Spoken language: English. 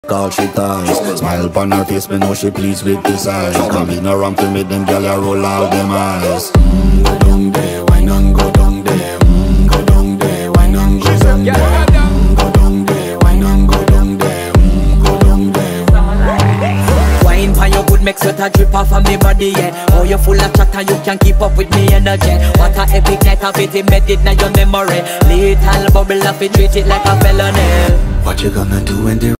All she ties, smile upon her face, me know she pleased with this eyes. Come in around to make them gyal roll out them eyes. Go down there, why not go down there? Go down there, why not go down there? Go down there, why not go down there? Go down there. Wine pan your good, make sweat a drip off of me body, yeah. Oh, you full of chatter, you can't keep up with me energy. What a epic night of it, embedded now your memory. Little bubble of it, treat it like a felony. What you gonna do when they